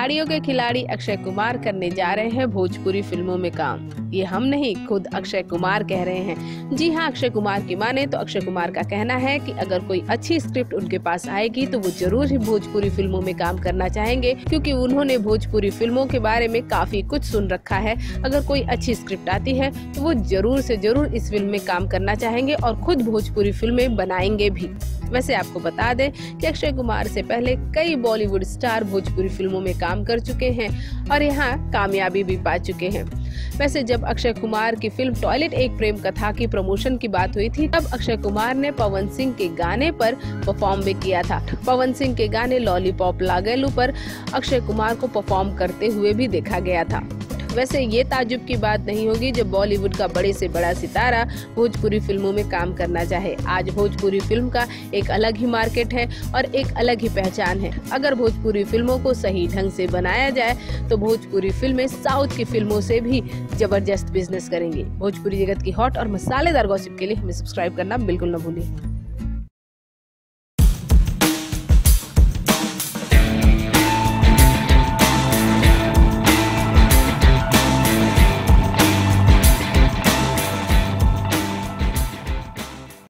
खिलाड़ियों के खिलाड़ी अक्षय कुमार करने जा रहे हैं भोजपुरी फिल्मों में काम। ये हम नहीं, खुद अक्षय कुमार कह रहे हैं। जी हाँ, अक्षय कुमार की माने तो अक्षय कुमार का कहना है कि अगर कोई अच्छी स्क्रिप्ट उनके पास आएगी तो वो जरूर ही भोजपुरी फिल्मों में काम करना चाहेंगे, क्योंकि उन्होंने भोजपुरी फिल्मों के बारे में काफी कुछ सुन रखा है। अगर कोई अच्छी स्क्रिप्ट आती है तो वो जरूर से जरूर इस फिल्म में काम करना चाहेंगे और खुद भोजपुरी फिल्में बनाएंगे भी। वैसे आपको बता दें कि अक्षय कुमार से पहले कई बॉलीवुड स्टार भोजपुरी फिल्मों में काम कर चुके हैं और यहाँ कामयाबी भी पा चुके हैं। वैसे जब अक्षय कुमार की फिल्म टॉयलेट एक प्रेम कथा की प्रमोशन की बात हुई थी, तब अक्षय कुमार ने पवन सिंह के गाने पर परफॉर्म भी किया था। पवन सिंह के गाने लॉलीपॉप लागेलू पर अक्षय कुमार को परफॉर्म करते हुए भी देखा गया था। वैसे ये ताज्जुब की बात नहीं होगी जब बॉलीवुड का बड़े से बड़ा सितारा भोजपुरी फिल्मों में काम करना चाहे। आज भोजपुरी फिल्म का एक अलग ही मार्केट है और एक अलग ही पहचान है। अगर भोजपुरी फिल्मों को सही ढंग से बनाया जाए तो भोजपुरी फिल्में साउथ की फिल्मों से भी जबरदस्त बिजनेस करेंगी। भोजपुरी जगत की हॉट और मसालेदार गॉसिप के लिए हमें सब्सक्राइब करना बिल्कुल न भूलिए।